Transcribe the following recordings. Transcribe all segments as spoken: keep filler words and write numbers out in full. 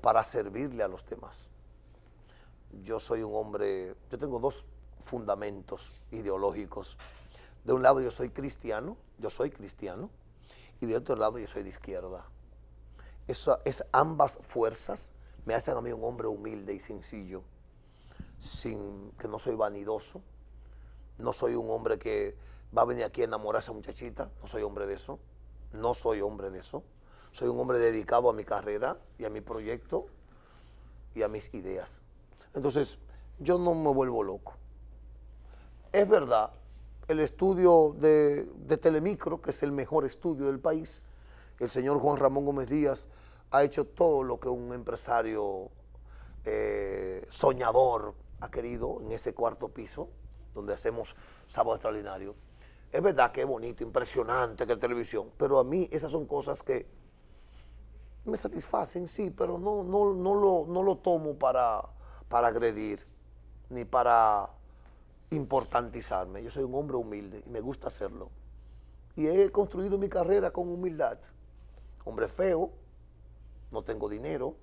para servirle a los demás. Yo soy un hombre, yo tengo dos fundamentos ideológicos. De un lado yo soy cristiano, yo soy cristiano, y de otro lado yo soy de izquierda. Eso, es, ambas fuerzas me hacen a mí un hombre humilde y sencillo, sin, que no soy vanidoso, no soy un hombre que va a venir aquí a enamorarse a muchachita, no soy hombre de eso, no soy hombre de eso. Soy un hombre dedicado a mi carrera y a mi proyecto y a mis ideas. Entonces, yo no me vuelvo loco. Es verdad, el estudio de, de Telemicro, que es el mejor estudio del país, el señor Juan Ramón Gómez Díaz ha hecho todo lo que un empresario eh, soñador ha querido en ese cuarto piso, donde hacemos Sábado Extraordinario. Es verdad que es bonito, impresionante que es televisión, pero a mí esas son cosas que me satisfacen, sí, pero no, no, no, lo, no lo tomo para, para agredir, ni para importantizarme. Yo soy un hombre humilde y me gusta hacerlo. Y he construido mi carrera con humildad. Hombre feo, no tengo dinero,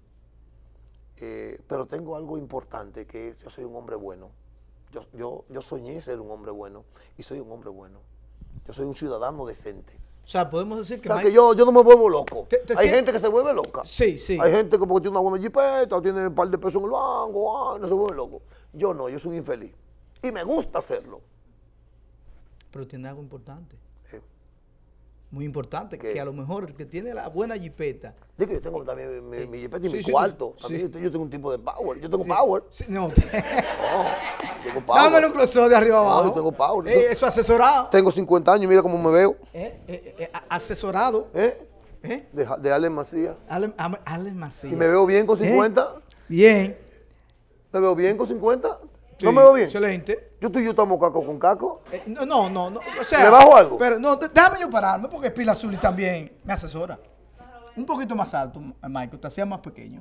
eh, pero tengo algo importante, que es yo soy un hombre bueno. Yo, yo, yo soñé ser un hombre bueno y soy un hombre bueno. Yo soy un ciudadano decente. O sea, podemos decir que... O sea, que yo, yo no me vuelvo loco. ¿Te, te Hay sientes? gente que se vuelve loca. Sí, sí. Hay gente que porque tiene una buena jipeta o tiene un par de pesos en el banco, ah, no se vuelve loco. Yo no, yo soy infeliz. Y me gusta hacerlo. Pero tiene algo importante. Eh, Muy importante, ¿Qué? que a lo mejor el que tiene la buena jipeta... Digo, yo tengo también mi, mi jipeta y Sí, mi sí, cuarto. sí. También yo, yo tengo un tipo de power. Yo tengo Sí, power. sí, no. No, yo tengo power. Dámelo un close de arriba No, abajo. yo tengo power. Eh, eso asesorado. Tengo cincuenta años y mira cómo me veo. Eh, eh, eh, asesorado. ¿Eh? ¿Eh? De, de Allen Macías. Allen, Allen Macías. Y me veo bien con cincuenta. ¿Eh? Bien. ¿Me veo bien con cincuenta? Sí, ¿No me veo bien? Excelente. Yo estoy yo estamos caco con caco. Eh, no, no, no, no. O sea, ¿Le bajo algo? Pero no, déjame yo pararme porque Pila Azul también me asesora. Un poquito más alto, Michael, te hacía más pequeño.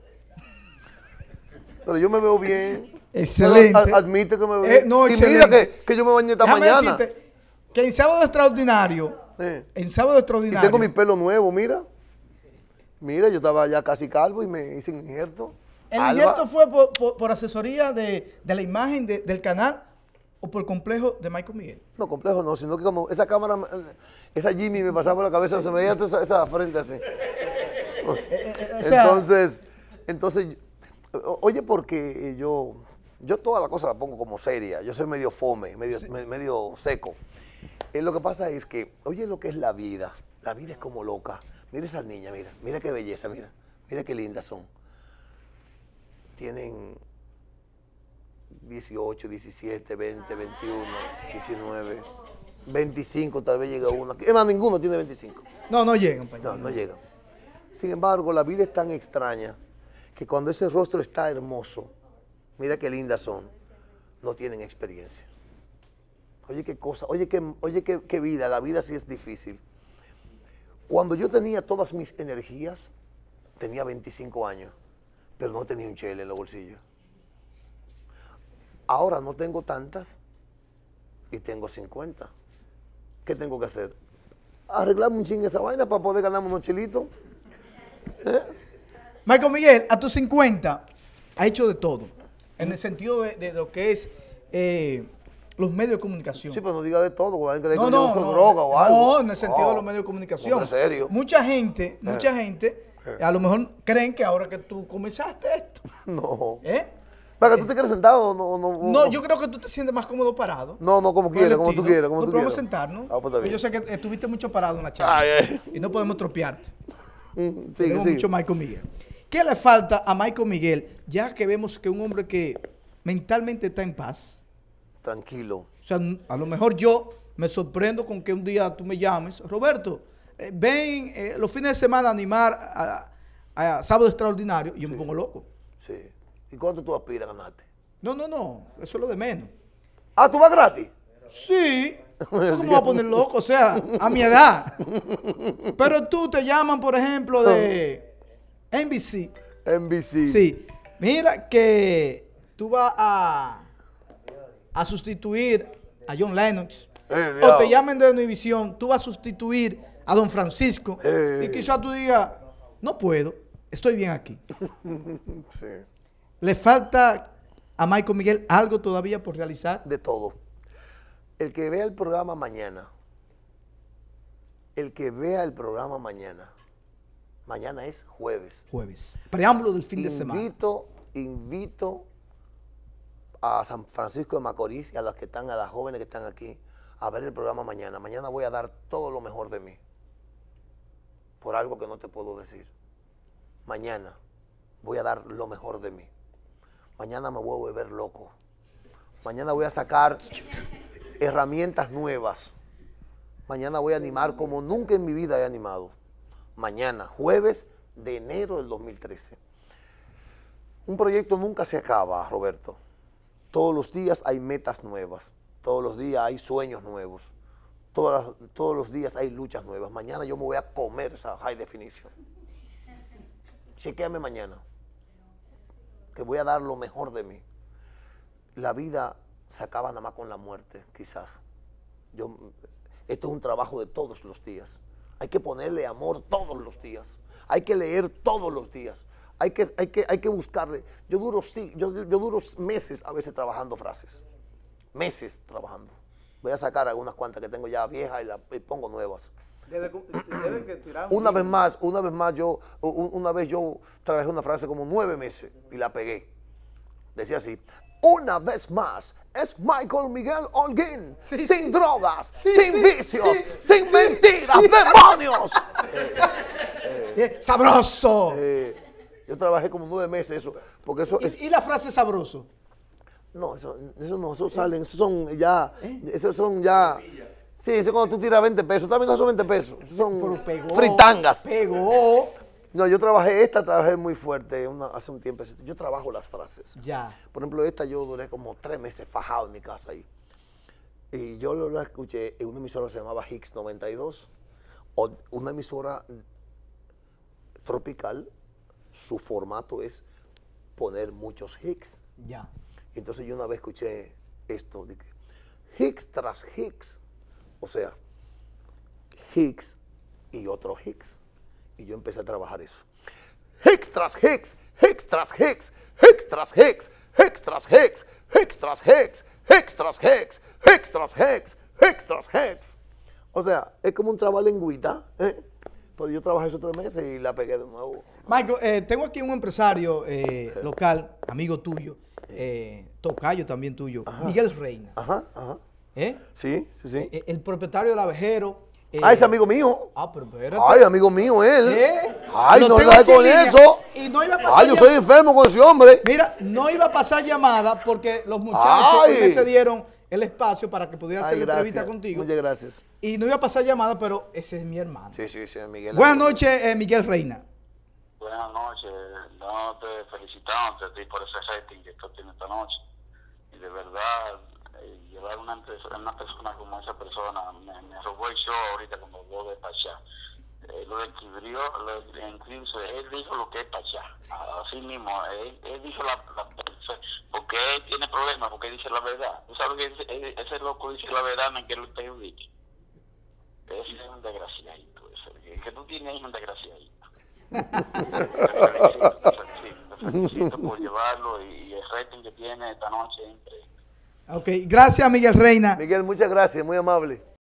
Pero yo me veo bien. Excelente. Ad- admite que me veo Eh, bien. no, y excelente. mira que, que yo me bañé esta Déjame mañana. decirte que en Sábado Extraordinario, Eh. en Sábado Y Extraordinario, tengo mi pelo nuevo, mira. Mira, yo estaba ya casi calvo y me hice un injerto. ¿el Alba. injerto fue por, por- por asesoría de, de la imagen de- del canal o por complejo de Michael Miguel? No, complejo no, sino que como esa cámara, esa Jimmy me pasaba por la cabeza, se me veía toda esa, esa frente así. Eh, eh, eh, o sea, Entonces, entonces, o- oye, porque yo, yo toda la cosa la pongo como seria, yo soy medio fome, medio, me- medio seco. Eh, lo que pasa es que, oye lo que es la vida, la vida es como loca. Mira esas niñas, mira, mira qué belleza, mira, mira qué lindas son. Tienen dieciocho, diecisiete, veinte, veintiuno, diecinueve, veinticinco, tal vez llegue uno. Es más, ninguno tiene veinticinco. no, no llegan. pa' allá. No, no llegan. Sin embargo, la vida es tan extraña que cuando ese rostro está hermoso, mira qué lindas son, no tienen experiencia. Oye qué cosa, oye qué, oye qué, qué vida, la vida sí es difícil. Cuando yo tenía todas mis energías, tenía veinticinco años, pero no tenía un chele en los bolsillos. Ahora no tengo tantas y tengo cincuenta. ¿Qué tengo que hacer? Arreglarme un chingue esa vaina para poder ganarme unos chelitos. Michael Miguel, a tus cincuenta, ha hecho de todo, en el sentido de, de lo que es eh, los medios de comunicación. Sí, pero no diga de todo, porque hay que No, yo no, uso no, droga o algo. no, en el sentido No, de los medios de comunicación. no, en serio. Mucha gente, mucha gente, Eh. a lo mejor creen que ahora que tú comenzaste esto, No. ¿eh? Para que tú te quieres sentado, no, no, No, yo creo que tú te sientes más cómodo parado. No, no, como Por el quieras, como tú estilo. quieras, como Nos tú podemos quieras. sentarnos. Ah, pues está Porque bien. yo sé que estuviste mucho parado en la charla. Ay, ay. Y no podemos tropearte. Mm, sigue, Tenemos sigue. mucho a Michael Miguel. ¿Qué le falta a Michael Miguel, ya que vemos que un hombre que mentalmente está en paz? Tranquilo. O sea, a lo mejor yo me sorprendo con que un día tú me llames, Roberto, eh, ven eh, los fines de semana a animar a, a, a Sábado Extraordinario, y yo me pongo loco. Sí. ¿Y cuánto tú aspiras a ganarte? No, no, no, eso es lo de menos. Ah, ¿tú vas gratis? Sí, ¿cómo me voy a poner loco? O sea, a mi edad. Pero tú te llaman, por ejemplo, de N B C. N B C. Sí, mira que tú vas a, a sustituir a John Lennox. Eh, O diablo. te llamen de Univisión, tú vas a sustituir a Don Francisco. Eh. Y quizás tú digas, no puedo. estoy bien aquí. Sí. ¿Le falta a Michael Miguel algo todavía por realizar? De todo. El que vea el programa mañana, el que vea el programa mañana, mañana es jueves. Jueves. Preámbulo del fin de semana. Invito, invito a San Francisco de Macorís y a los que están, a las jóvenes que están aquí, a ver el programa mañana. Mañana voy a dar todo lo mejor de mí, por algo que no te puedo decir. Mañana voy a dar lo mejor de mí. Mañana me voy a volver loco. Mañana voy a sacar herramientas nuevas. Mañana voy a animar como nunca en mi vida he animado. Mañana, jueves de enero del dos mil trece. Un proyecto nunca se acaba, Roberto. Todos los días hay metas nuevas. Todos los días hay sueños nuevos. Todas las, todos los días hay luchas nuevas. Mañana yo me voy a comer esa high definition. Chequéame mañana, que voy a dar lo mejor de mí. La vida se acaba nada más con la muerte, quizás. Yo, esto es un trabajo de todos los días. Hay que ponerle amor todos los días. Hay que leer todos los días. Hay que, hay que, hay que buscarle. Yo duro, sí, yo, yo duro meses a veces trabajando frases. Meses trabajando. Voy a sacar algunas cuantas que tengo ya viejas y las y pongo nuevas. Debe, debe que tirar un una libro. vez más, una vez más yo, una vez yo trabajé una frase como nueve meses y la pegué. Decía así: una vez más, es Michael Miguel Holguín, sí, sin sí. drogas, Sí, sin sí, vicios, sí, sin sí, mentiras, sí. demonios. Eh, Eh, ¡Sabroso! eh, yo trabajé como nueve meses eso, porque eso es, ¿Y, y la frase sabroso? no, eso, eso no, eso salen, eso son ya, esos son ya, sí, eso cuando tú tiras veinte pesos, también no son veinte pesos, esos son Pero pegó, fritangas. Pegó. No, yo trabajé, esta trabajé muy fuerte una- hace un tiempo, yo trabajo las frases. Ya. Por ejemplo, esta yo duré como tres meses fajado en mi casa ahí. Y yo lo, la escuché en una emisora que se llamaba Hits noventa y dos, o una emisora tropical. Su formato es poner muchos hits. Ya. Entonces yo una vez escuché esto, de que hits tras hits, o sea, hits y otro hits. Y yo empecé a trabajar eso. Hits tras hits, hits tras hits, hits tras hits, hits tras hits, hits tras hits, hits tras hits, hits tras hits, hits tras hits. O sea, es como un trabalengüita, ¿eh? Pero yo trabajé esos tres meses y la pegué de nuevo. Michael, eh, tengo aquí un empresario eh, local, amigo tuyo, eh, tocayo también tuyo, Ajá. Miguel Reina. Ajá, ajá. ¿Eh? Sí, sí, sí. Eh, el propietario del abejero. eh, Ah, ese amigo mío. Ah, pero espérate. Ay, amigo mío él. ¿Eh? Ay, Lo no tengo relaje aquí en con línea eso. y no iba a pasar Ay, yo llam- soy enfermo con ese hombre. Mira, no iba a pasar llamada porque los muchachos Ay. hoy me cedieron el espacio para que pudiera hacer Ay, la entrevista gracias. contigo. Muchas gracias. Y no iba a pasar llamada, pero ese es mi hermano. Sí, sí, sí, Miguel. Buenas noches, eh, Miguel Reina. Buenas noches, dándote, felicitándote a ti por ese rating que tú tienes esta noche. Y de verdad, eh, llevar una, una persona como esa persona, me, me robó el show ahorita cuando lo de Pachá. Eh, lo describió, lo incluso, él dijo lo que es Pachá. Así mismo, él, él dijo la, la, porque él tiene problemas, porque él dice la verdad. Tú sabes que ese, ese loco dice la verdad, no quiere que lo perjudique. Ese es un desgraciadito, ese, que, que tú tienes ahí un desgraciadito. Te felicito, te felicito, te felicito por llevarlo y, y el rating que tiene esta noche es increíble. Ok, gracias, Miguel Reina. Miguel, muchas gracias, muy amable.